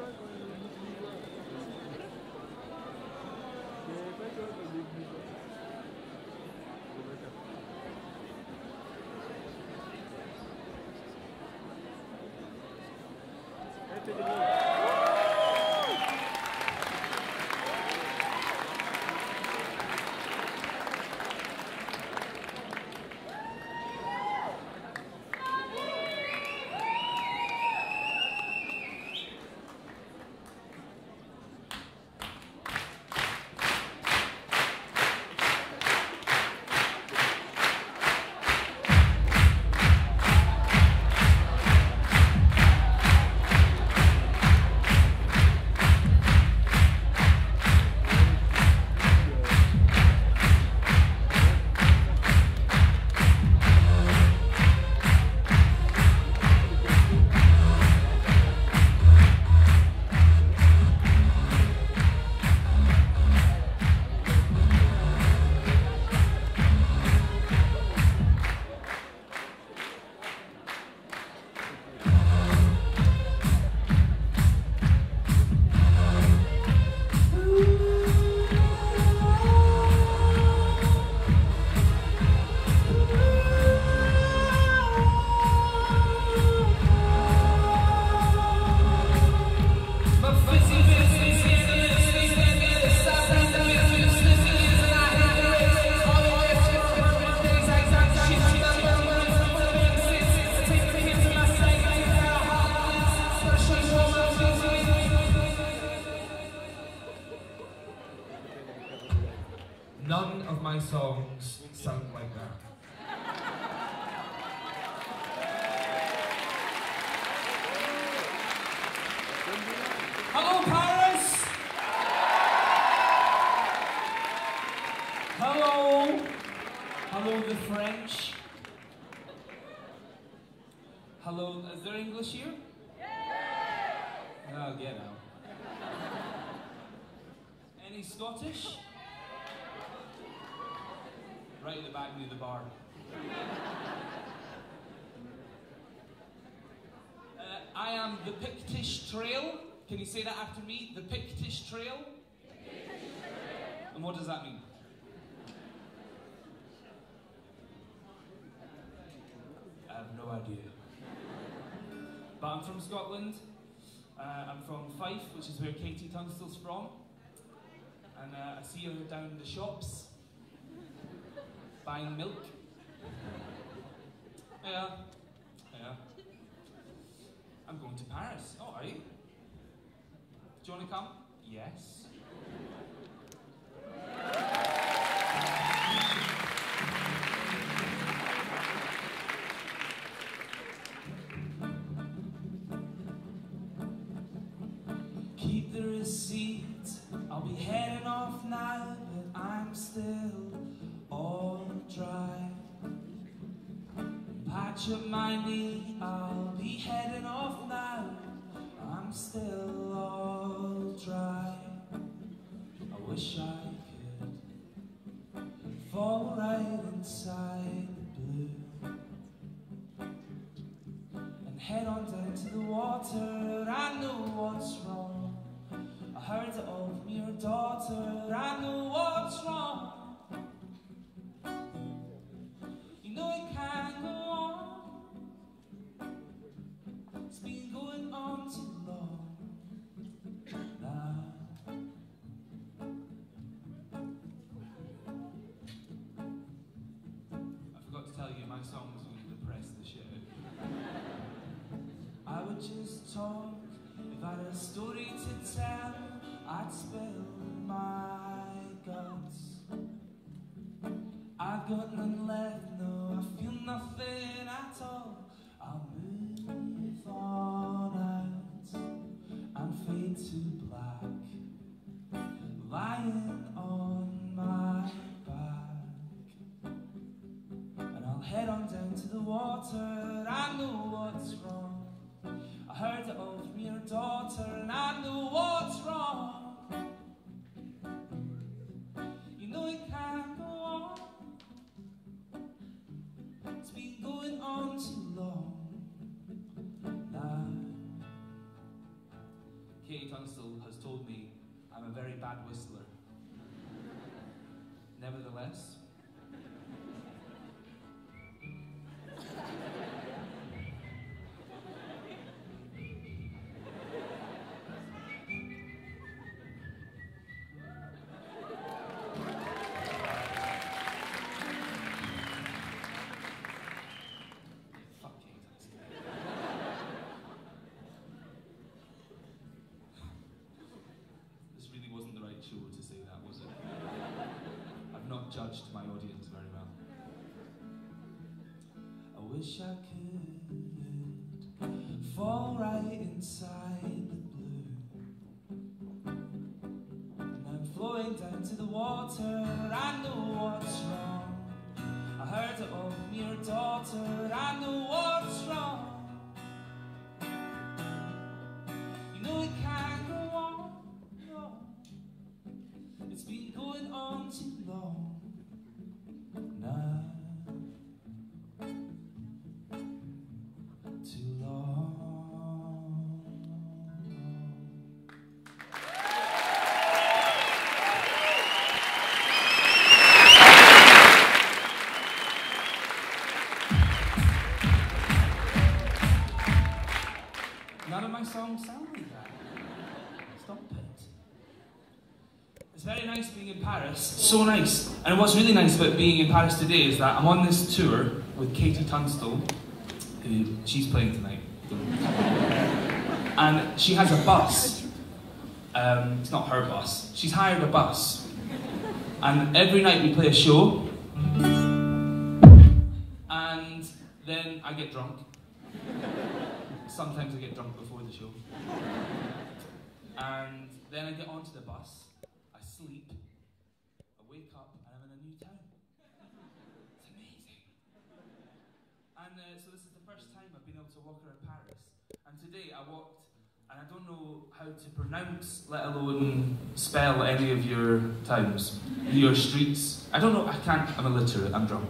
None of my songs sound like that. Hello, Paris! Hello! Hello, the French. Hello, is there English here? Oh, get out. Any Scottish? Right at the back near the bar. I am the Pictish Trail. Can you say that after me? The Pictish Trail? And what does that mean? I have no idea. But I'm from Scotland. I'm from Fife, which is where Katie Tunstall's from. And I see her down in the shops, buying milk. Yeah. I'm going to Paris. Oh, are you? Do you want to come? Yes. Keep the receipt. I'll be heading off now, but I'm still all dry. Patch up my knee, I'll be heading off now, I'm still all dry. I wish I could fall right inside the blue and head on down to the water. I know what's wrong, I heard it all from your daughter. I know what's wrong. You know it can't go on. It's been going on too long now. I forgot to tell you, my songs would depress the shit out of you. I would just talk. If I had a story to tell, I'd spill my guts. I've got none left, no, I feel nothing at all. I'll move on out and fade to black, lying on my back. And I'll head on down to the water. I know what's wrong, I heard it all from your daughter. And I know what's wrong. You know it can't go on. It's been going on too long now. Katie Tunstall has told me I'm a very bad whistler. Nevertheless, this really wasn't the right show to say that, was it? I've not judged my audience very well. I wish I could fall right inside the blue. And I'm flowing down to the water, I know what's wrong. I heard it of your daughter, I know what's wrong. You know it can't go on, no. It's been going on too long now. Too long. None of my songs sound like that. Stop it. It's very nice being in Paris. So nice. And what's really nice about being in Paris today is that I'm on this tour with Katie Tunstall, who she's playing tonight. And she has a bus. It's not her bus. She's hired a bus. And every night we play a show. And then I get drunk. Sometimes I get drunk before the show. And then I get onto the bus, I sleep, I wake up, and I'm in a new town. It's amazing. And so this is the first time I've been able to walk around Paris. And today I walked, and I don't know how to pronounce, let alone spell any of your towns, your streets. I don't know, I can't, I'm illiterate, I'm drunk.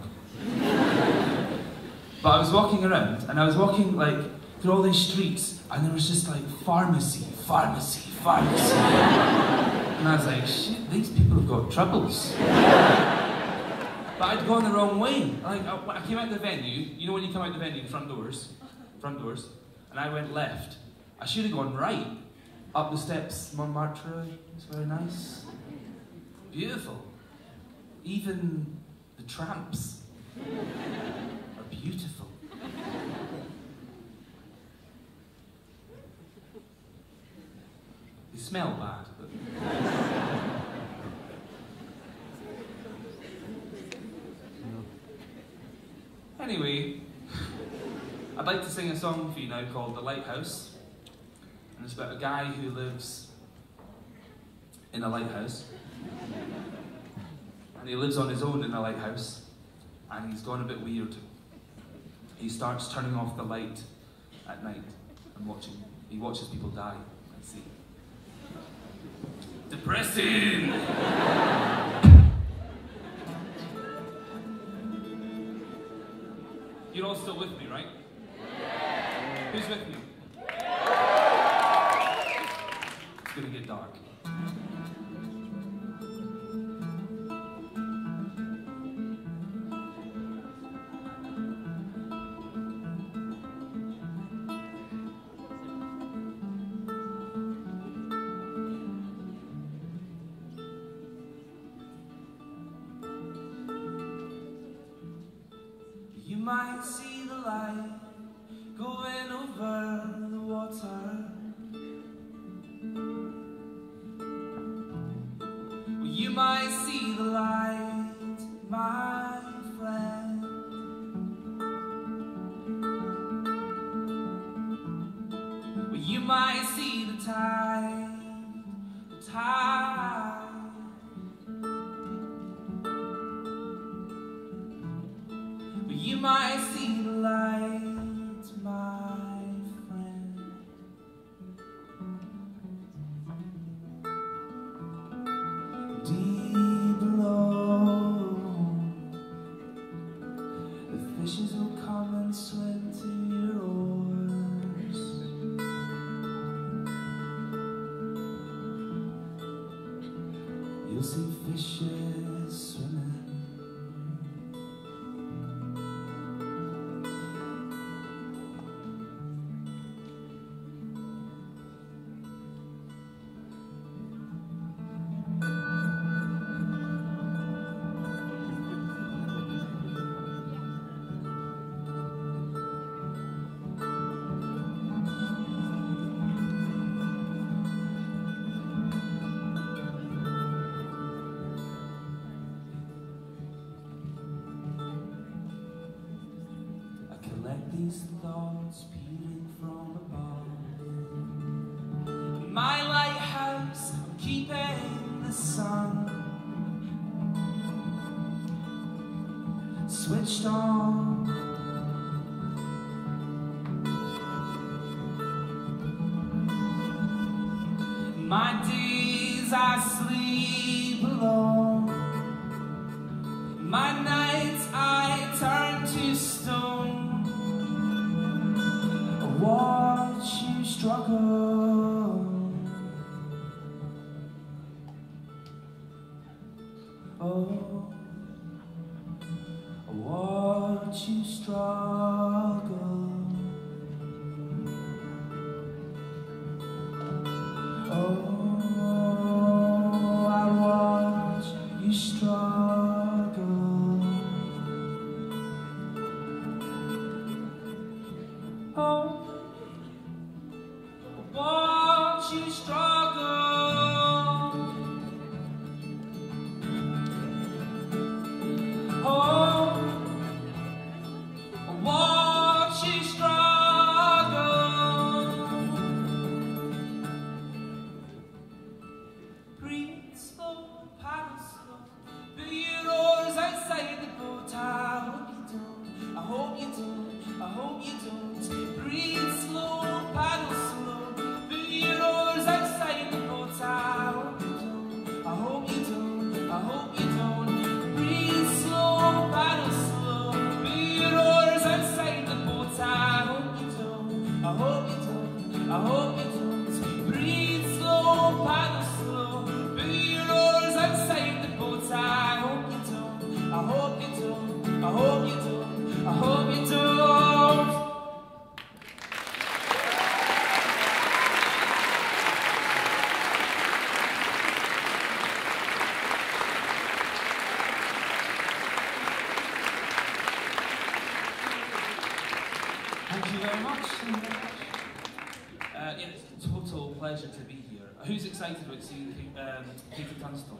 But I was walking around, and I was walking like, through all these streets, and there was just like pharmacy, pharmacy, pharmacy. And I was like, shit, these people have got troubles. But I'd gone the wrong way. Like, when I came out the venue, you know when you come out the venue, the front doors, and I went left. I should have gone right, up the steps, Montmartre, it's very nice. Beautiful. Even the tramps are beautiful. They smell bad, but... Anyway, I'd like to sing a song for you now called The Lighthouse. And it's about a guy who lives in a lighthouse. And he lives on his own in a lighthouse. And he's gone a bit weird. He starts turning off the light at night and he watches people die at sea. Depressing! You're all still with me, right? Yeah. Who's with me? Yeah. It's gonna get dark. You might see the light going over the water. Well, you might see the light, my friend. Well, you might see the tide, the tide. You might see the light, my friend. Deep below, the fishes will come and swim to your oars. you'll see fishes swimming. These thoughts peering from above. In my lighthouse, I'm keeping the sun switched on. My days I sleep alone. My nights I turn to stone. Watch you struggle. Oh, watch you struggle. Oh, I watch you struggle. Oh, watch you struggle. Oh, watch you struggle. Breathe slow, paddle slow. Put your oars outside the boat. I hope you don't. I hope you don't. I hope you don't. Breathe slow, paddle slow. Put your oars outside the boat. I hope you don't. I hope you don't. I hope you don't. Breathe slow, paddle slow. Put your oars outside the boat. I hope you don't. I hope you don't. I hope you don't. Breathe slow, paddle slow. Put your oars outside the boat. I hope you don't. I hope you don't. I hope you don't. I hope you don't. Thank you very much. Yeah, it's a total pleasure to be here. Who's excited about seeing Katie Tunstall?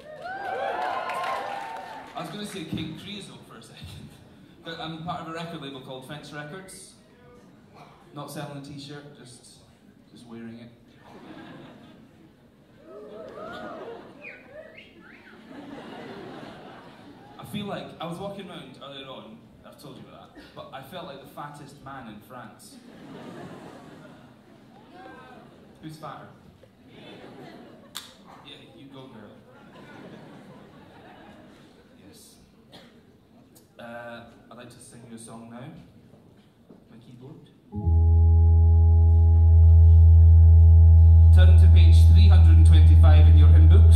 I was going to say King Creosote for a second, but I'm part of a record label called Fence Records. Not selling a t-shirt, just wearing it. I feel like, I was walking around earlier on, I've told you about that, but I felt like the fattest man in France. Who's fatter? Yeah, you go, girl. Yes. I'd like to sing you a song now. My keyboard. Turn to page 325 in your hymn books.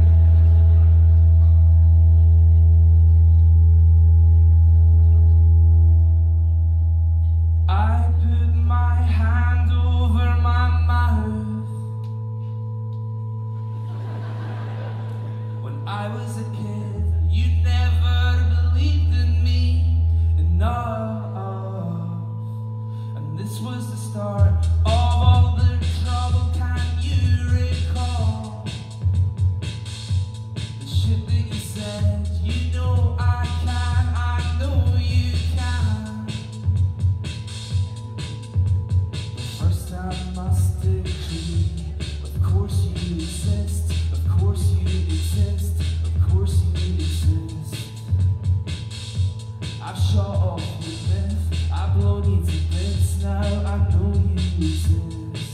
I put my hand over my mouth when I was a kid. You never believed in me enough, and this was the start of all the trouble. Can you recall the shit that you said? You know I can, I know you can. I must agree. Of course you exist. Of course you exist. Of course you exist. I've shot off your myth. I've blown you to bits. Now I know you exist.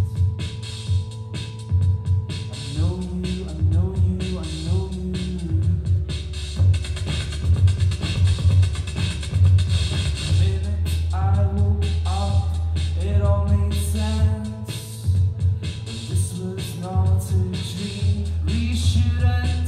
I know you. I know you. I know you. The minute I woke up, it all made sense. This was not a dream, reassurance.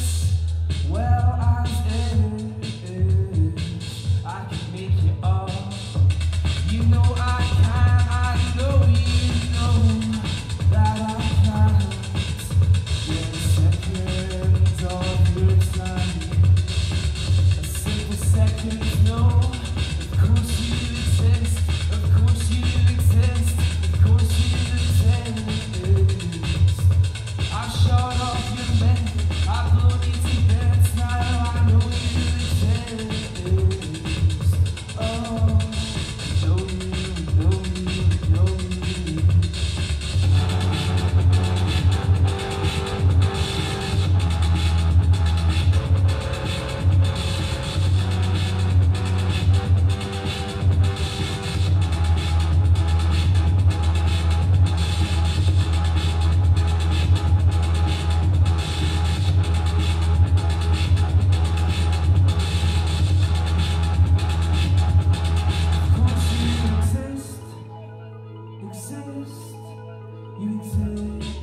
exist, you exist,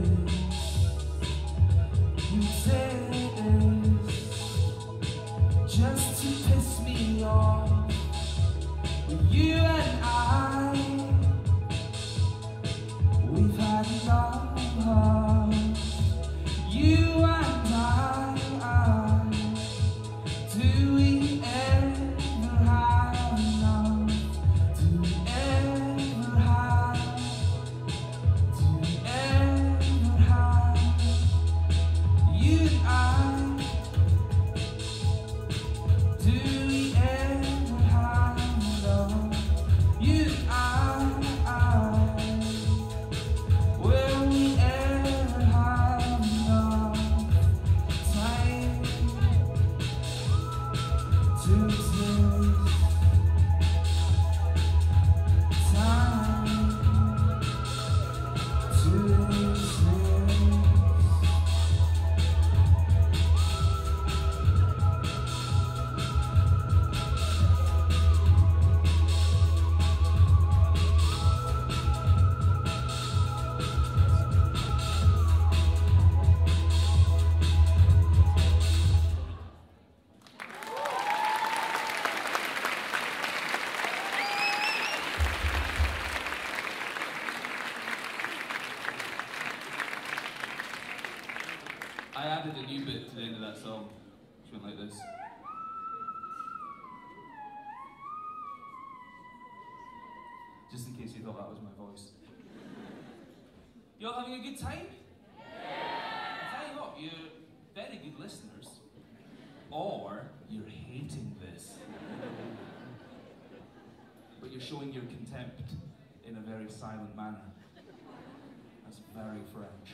you exist, just to piss me off. You and I, we've had enough. You and I, do we ever have enough? Do we ever have? Do we ever have? You and I, do we ever have enough? You and I, will we ever have enough time to exist? Time to exist. I added a new bit to the end of that song, which went like this. Just in case you thought that was my voice. You all having a good time? Yeah! I tell you what, you're very good listeners. Or you're hating this. But you're showing your contempt in a very silent manner. That's very French.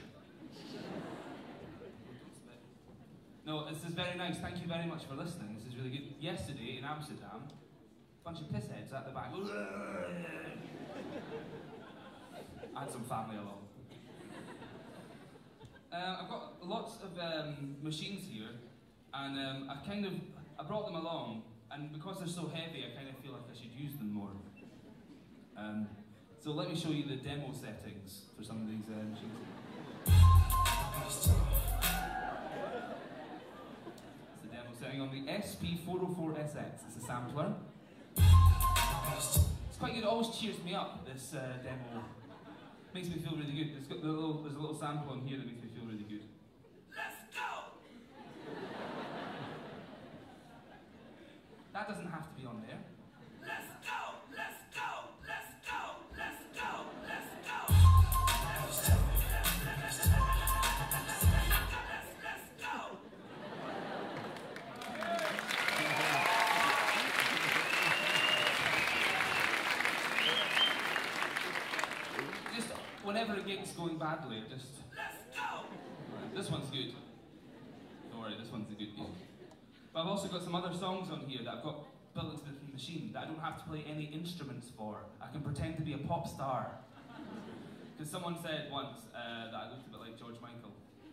No, this is very nice. Thank you very much for listening. This is really good. Yesterday in Amsterdam, a bunch of pissheads at the back. I had some family along. I've got lots of machines here, and I brought them along, and because they're so heavy, I kind of feel like I should use them more. So let me show you the demo settings for some of these machines. Setting on the SP404SX. It's a sampler. It's quite good. It always cheers me up, this demo. Makes me feel really good. It's got there's a little sample on here that makes me feel really good. Let's go! That doesn't have to be on there. Let's go! Let's go! Let's go! Let's go! Let's go! Whenever a gig's going badly, just let's go! This one's good. Don't worry, this one's a good gig. But I've also got some other songs on here that I've got built into the machine that I don't have to play any instruments for. I can pretend to be a pop star. Because someone said once that I looked a bit like George Michael.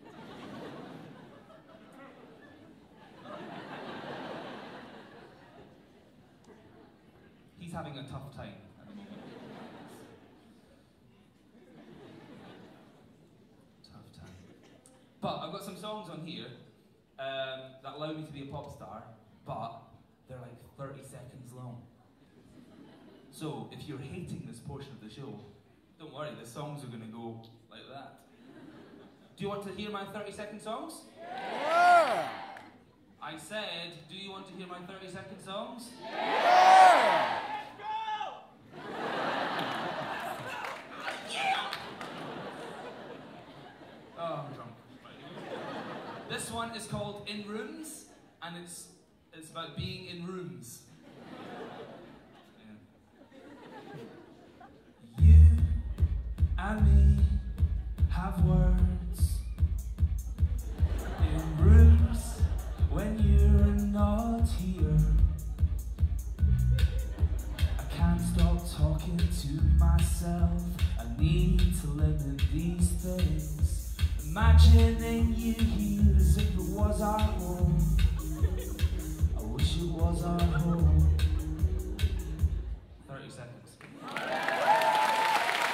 He's having a tough time at the moment. But I've got some songs on here that allow me to be a pop star, but they're like 30 seconds long. So if you're hating this portion of the show, don't worry, the songs are going to go like that. Do you want to hear my 30-second songs? Yeah! I said, do you want to hear my 30-second songs? Yeah! Let's go! Yeah! Oh, I'm drunk. This one is called In Rooms, and it's about being in rooms. Yeah. You and me have words in rooms when you're not here. I can't stop talking to myself. I need to limit these things. Imagining you here as if it was our home. I wish it was our home. 30 seconds.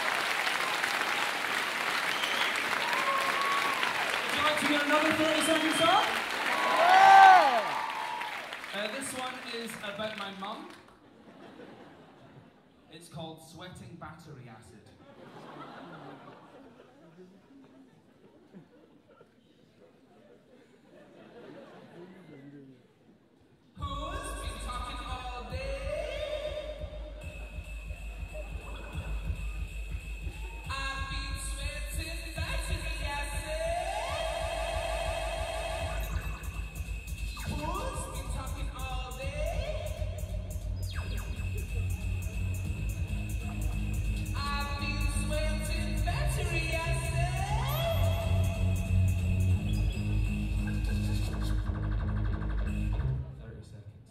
hear another 30-second song? This one is about my mum. It's called Sweating Battery Acid. Who's been talking all day? I've been sweating battery acid. Who's been talking all day? I've been sweating battery acid. 30 seconds.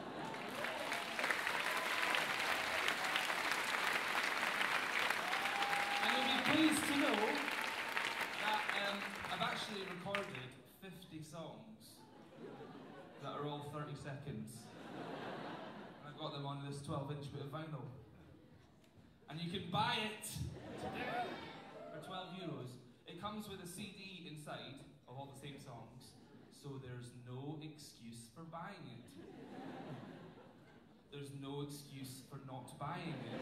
And you'll be pleased to know that I've actually recorded 50 songs that are all 30 seconds. And I've got them on this 12-inch bit of vinyl. And you can buy it today for €12. It comes with a CD inside of all the same songs, so there's no excuse for buying it. There's no excuse for not buying it.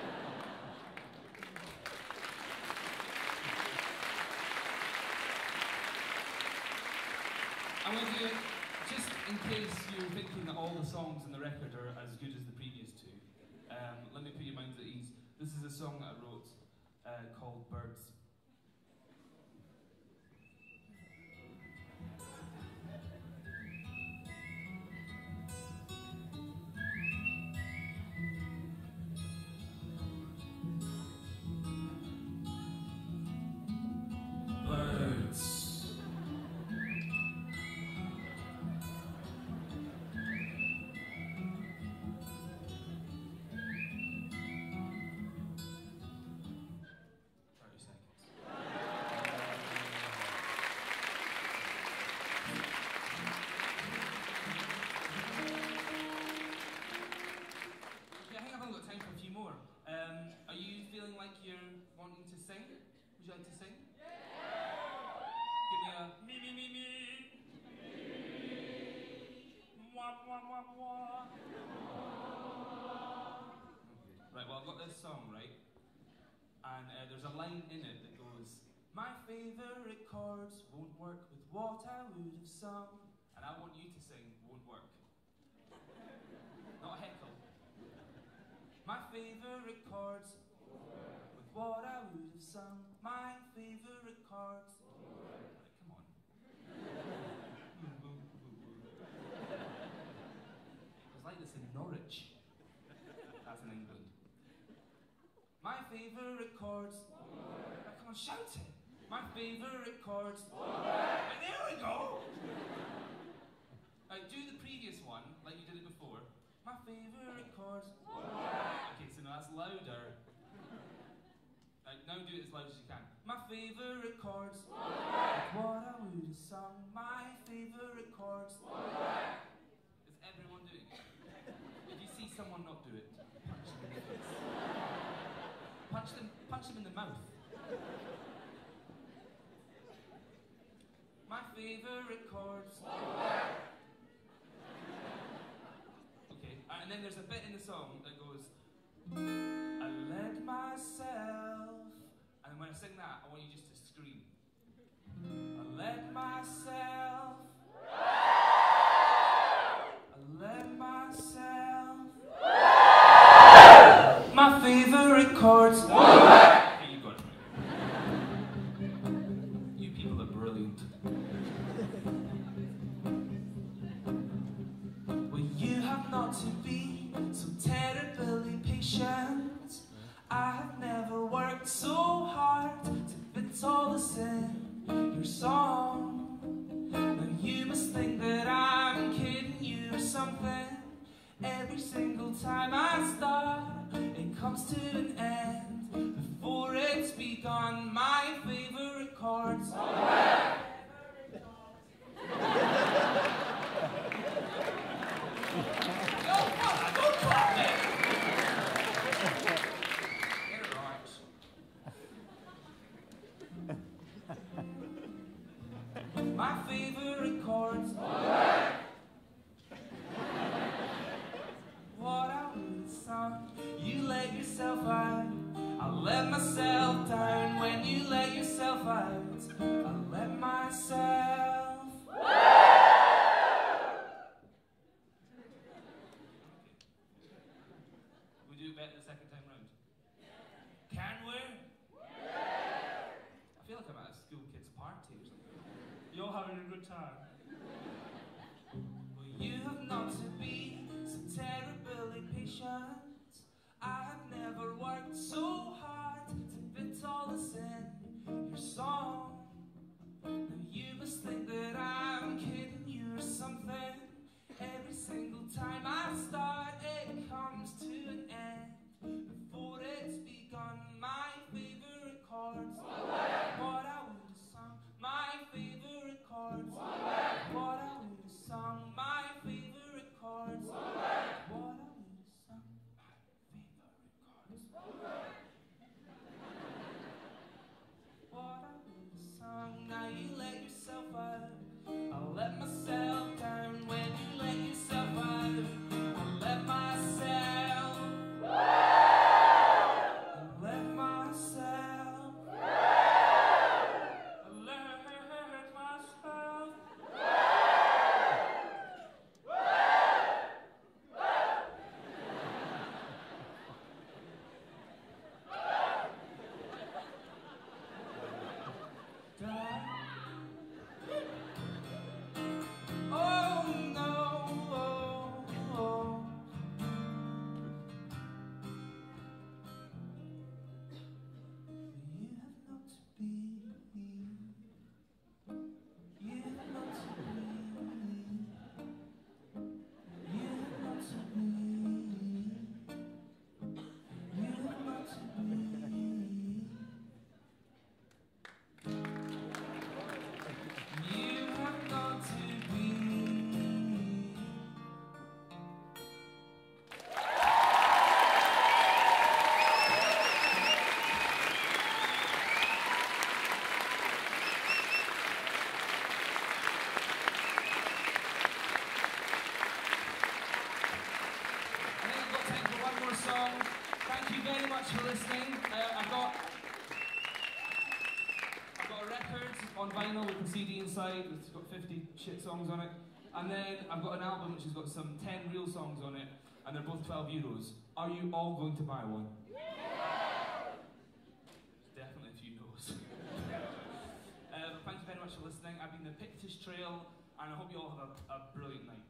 I'm going to, just in case you're thinking that all the songs in the record are as good as the previous two, let me put your minds at ease. This is a song that I wrote called Birds. Birds. Are you feeling like you're wanting to sing? Would you like to sing? Yeah! Give me a me me me me. Mwah mwah mwah mwah. Right, well I've got this song, right? And there's a line in it that goes, my favourite chords won't work with what I would have sung. And I want you to sing won't work. Not a heckle. My favourite chords with what I would have sung. My favourite chords. Right, come on. It was like this in Norwich. That's in England. My favourite chords. Right, come on, shout it. My favourite chords. Right, there we go. Right, do the previous one like you did it before. My favourite chords. Okay, so now that's louder. Now do it as loud as you can. My favourite chords. What I would have sung. My favourite chords. Is everyone doing it? If you see someone not do it, punch them in the face. Punch them in the mouth. My favourite chords. And then there's a bit in the song that goes, I led myself, and when I sing that, I want you just to scream. I led myself, I led myself, my favourite chords. Okay, you got it. You people are brilliant. Well, you have not to be so terribly patient. I have never worked so hard to fit all this in your song. Now you must think that I'm kidding you or something. Every single time I start, it comes to an end before it's begun. My favourite chords. myself down when you let yourself out. I let myself. We do it better the second time round. Can we? I feel like I'm at a school kids' party or something. You all having a good time? Well, you have not to be so terribly patient. I have never worked so hard to fit all this in your song. Now you must think that I'm kidding you or something. Every single time I start, it comes to an end. Before it's begun, my favorite chords. What I would have sung, my favorite chords. What I would have sung, my favorite chords. What I would have sung, my favorite chords. What I would have sung, now you let yourself out. I'll let myself down when you let yourself out. I'll let myself. I'll let myself. I'll let myself. Oh no, oh, oh. You have not to be. You have not to be. You have not to be. You have not to be. You have got to be. I think I've got time for one more song. Thank you very much for listening. I've got a record on vinyl with the CD inside. It's got 50 shit songs on it. And then I've got an album which has got some 10 real songs on it, and they're both 12 euros. Are you all going to buy one? Definitely a few no's. Thank you very much for listening. I've been the Pictish Trail, and I hope you all have a brilliant night.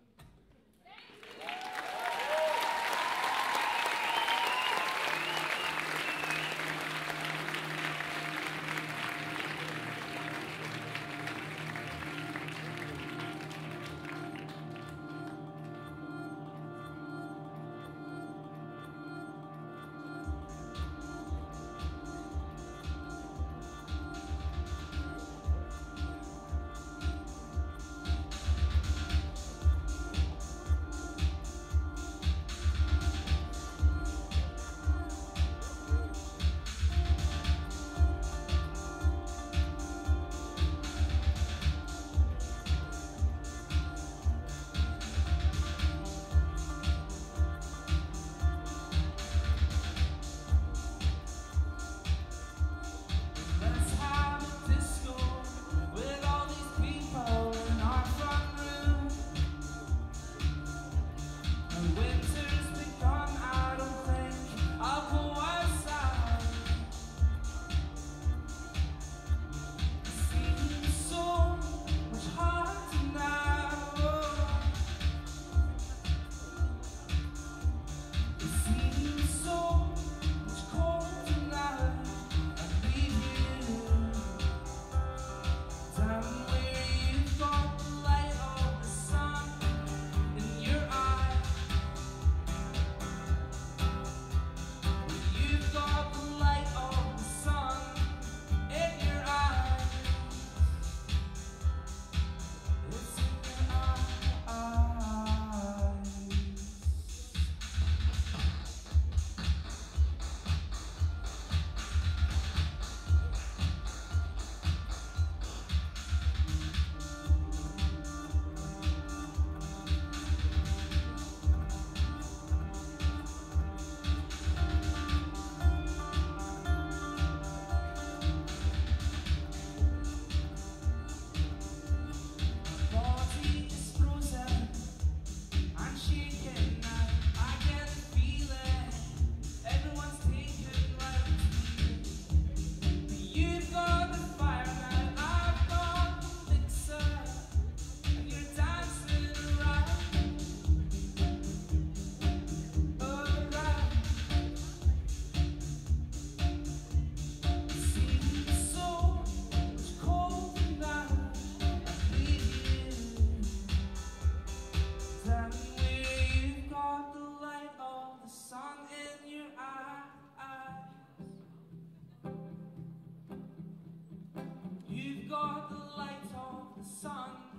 the sun